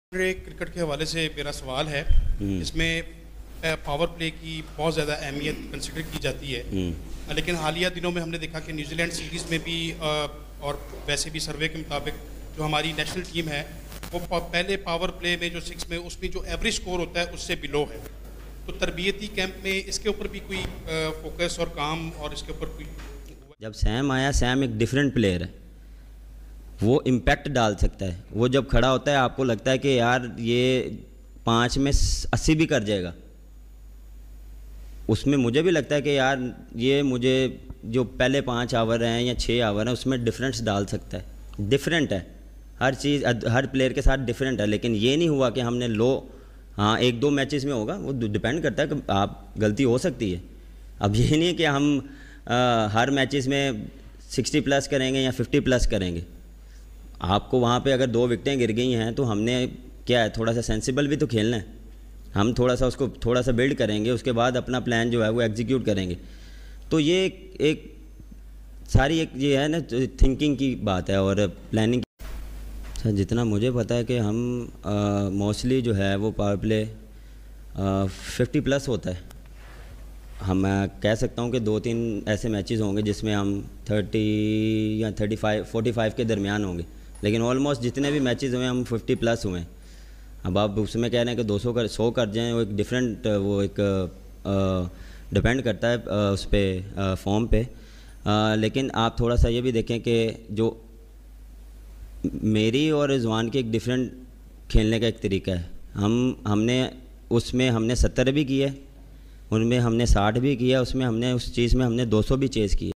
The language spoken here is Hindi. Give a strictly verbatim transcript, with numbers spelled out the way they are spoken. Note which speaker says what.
Speaker 1: क्रिकेट के हवाले से मेरा सवाल है। इसमें पावर प्ले की बहुत ज़्यादा अहमियत कंसिडर की जाती है, लेकिन हालिया दिनों में हमने देखा कि न्यूजीलैंड सीरीज़ में भी और वैसे भी सर्वे के मुताबिक जो हमारी नेशनल टीम है वो पहले पावर प्ले में जो सिक्स में उसमें जो एवरेज स्कोर होता है उससे बिलो है। तो तरबियती कैंप में इसके ऊपर भी कोई फोकस और काम और इसके ऊपर कोई?
Speaker 2: जब सैम आया, सैम एक डिफरेंट प्लेयर है, वो इम्पैक्ट डाल सकता है। वो जब खड़ा होता है आपको लगता है कि यार ये पाँच में अस्सी भी कर जाएगा। उसमें मुझे भी लगता है कि यार ये मुझे जो पहले पाँच आवर हैं या छः आवर हैं उसमें डिफरेंस डाल सकता है। डिफरेंट है हर चीज़, हर प्लेयर के साथ डिफरेंट है। लेकिन ये नहीं हुआ कि हमने लो, हाँ एक दो मैचेस में होगा, वो डिपेंड करता है कि आप गलती हो सकती है। अब ये नहीं कि हम आ, हर मैचेस में सिक्सटी प्लस करेंगे या फिफ्टी प्लस करेंगे। आपको वहाँ पे अगर दो विकेटें गिर गई हैं तो हमने क्या है, थोड़ा सा सेंसिबल भी तो खेलना है। हम थोड़ा सा उसको थोड़ा सा बिल्ड करेंगे, उसके बाद अपना प्लान जो है वो एग्जीक्यूट करेंगे। तो ये एक, एक सारी एक ये है ना थिंकिंग की बात है और प्लानिंग। सर जितना मुझे पता है कि हम मोस्टली जो है वो पावर प्ले फिफ्टी प्लस होता है। हम मैं कह सकता हूँ कि दो तीन ऐसे मैचेस होंगे जिसमें हम थर्टी या थर्टी फाइव फोर्टी फाइव के दरमियान होंगे, लेकिन ऑलमोस्ट जितने भी मैचेस हुए हम फिफ्टी प्लस हुए हैं। अब आप उसमें कह रहे हैं कि दो सौ कर सौ कर जाएँ, वो एक डिफरेंट वो एक डिपेंड करता है आ, उस पर फॉर्म पे। आ, लेकिन आप थोड़ा सा ये भी देखें कि जो मेरी और रिजवान की एक डिफरेंट खेलने का एक तरीका है। हम हमने उसमें हमने सत्तर भी किए, उनमें हमने साठ भी किया, उसमें हमने उस चीज़ में हमने दो सौ भी चेज़ किए।